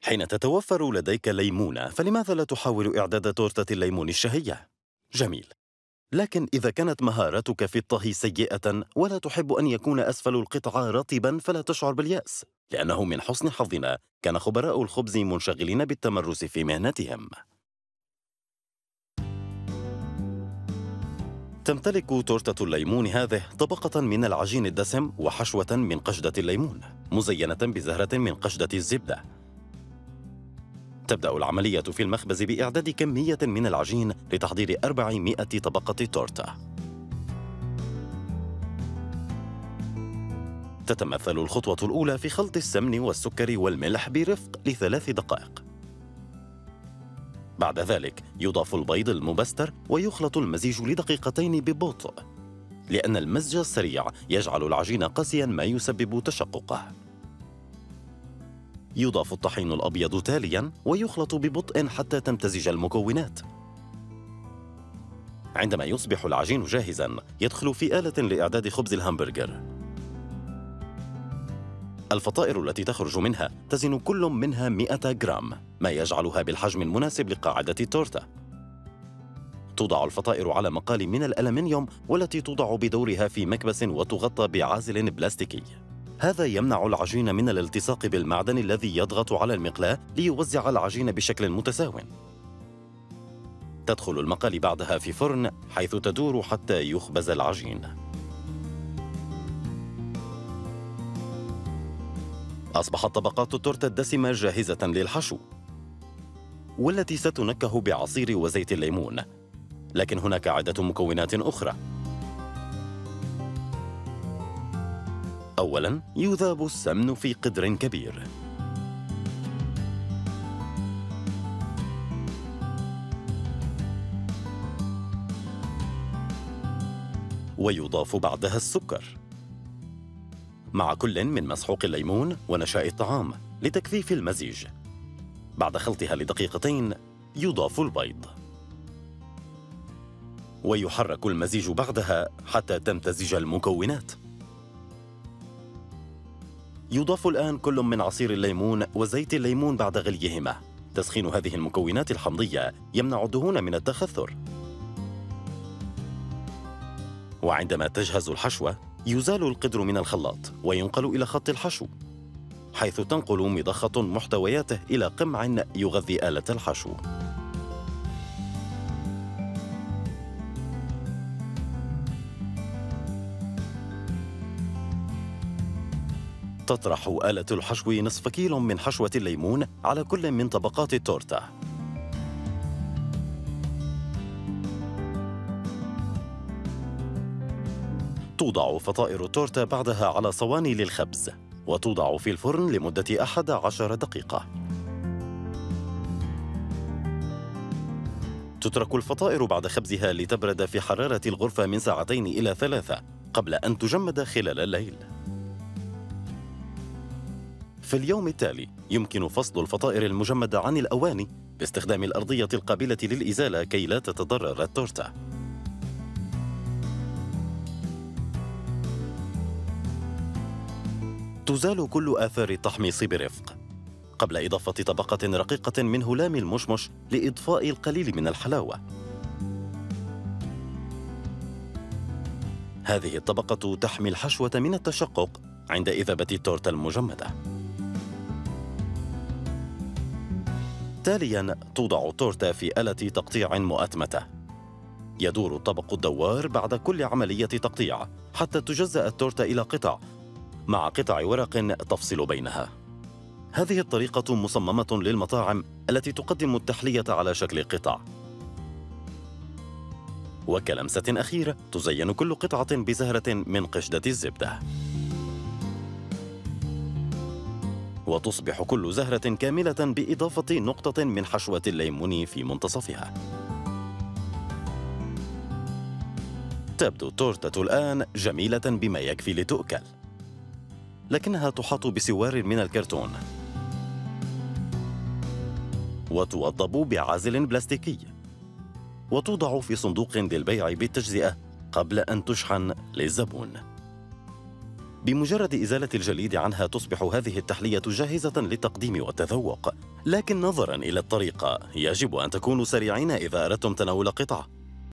حين تتوفر لديك ليمونة، فلماذا لا تحاول إعداد تورتة الليمون الشهية؟ جميل. لكن إذا كانت مهارتك في الطهي سيئة ولا تحب أن يكون أسفل القطعة رطبا، فلا تشعر باليأس، لأنه من حسن حظنا كان خبراء الخبز منشغلين بالتمرس في مهنتهم. تمتلك تورتة الليمون هذه طبقة من العجين الدسم وحشوة من قشدة الليمون مزينة بزهرة من قشدة الزبدة. تبدأ العملية في المخبز بإعداد كمية من العجين لتحضير 400 طبقة تورتة. تتمثل الخطوة الأولى في خلط السمن والسكر والملح برفق ل3 دقائق. بعد ذلك يضاف البيض المبستر ويخلط المزيج لدقيقتين ببطء، لأن المزج السريع يجعل العجين قاسياً ما يسبب تشققه. يضاف الطحين الأبيض تالياً ويخلط ببطء حتى تمتزج المكونات. عندما يصبح العجين جاهزاً، يدخل في آلة لإعداد خبز الهامبرجر. الفطائر التي تخرج منها تزن كل منها 100 جرام، ما يجعلها بالحجم المناسب لقاعدة التورتة. توضع الفطائر على مقال من الألمنيوم، والتي توضع بدورها في مكبس وتغطى بعازل بلاستيكي. هذا يمنع العجين من الالتصاق بالمعدن الذي يضغط على المقلاة ليوزع العجين بشكل متساو. تدخل المقال بعدها في فرن حيث تدور حتى يخبز العجين. أصبحت طبقات التورتة الدسمة جاهزة للحشو، والتي ستنكه بعصير وزيت الليمون. لكن هناك عدة مكونات أخرى. أولاً، يذاب السمن في قدر كبير. ويضاف بعدها السكر، مع كل من مسحوق الليمون ونشاء الطعام لتكثيف المزيج. بعد خلطها لدقيقتين يضاف البيض، ويحرك المزيج بعدها حتى تمتزج المكونات. يضاف الآن كل من عصير الليمون وزيت الليمون بعد غليهما. تسخين هذه المكونات الحمضية يمنع الدهون من التخثر. وعندما تجهز الحشوة، يزال القدر من الخلاط وينقل إلى خط الحشو، حيث تنقل مضخة محتوياته إلى قمع يغذي آلة الحشو. تطرح آلة الحشو نصف كيلو من حشوة الليمون على كل من طبقات التورتة. توضع فطائر التورتة بعدها على صواني للخبز، وتوضع في الفرن لمدة 11 دقيقة. تترك الفطائر بعد خبزها لتبرد في حرارة الغرفة من 2 إلى 3 قبل أن تجمد خلال الليل. في اليوم التالي يمكن فصل الفطائر المجمدة عن الأواني باستخدام الأرضية القابلة للإزالة كي لا تتضرر التورتة. تزال كل آثار التحميص برفق قبل إضافة طبقة رقيقة من هلام المشمش لإضفاء القليل من الحلاوة. هذه الطبقة تحمي الحشوة من التشقق عند إذابة التورتة المجمدة. تالياً توضع التورتة في آلة تقطيع مؤتمتة. يدور الطبق الدوار بعد كل عملية تقطيع حتى تجزأ التورتة إلى قطع، مع قطع ورق تفصل بينها. هذه الطريقة مصممة للمطاعم التي تقدم التحلية على شكل قطع. وكلمسة أخيرة، تزين كل قطعة بزهرة من قشدة الزبدة، وتصبح كل زهرة كاملة بإضافة نقطة من حشوة الليمون في منتصفها. تبدو التورتة الآن جميلة بما يكفي لتؤكل، لكنها تحاط بسوار من الكرتون وتوضب بعازل بلاستيكي، وتوضع في صندوق للبيع بالتجزئة قبل أن تشحن للزبون. بمجرد إزالة الجليد عنها تصبح هذه التحلية جاهزة للتقديم والتذوق. لكن نظراً إلى الطريقة، يجب أن تكونوا سريعين إذا أردتم تناول قطعة.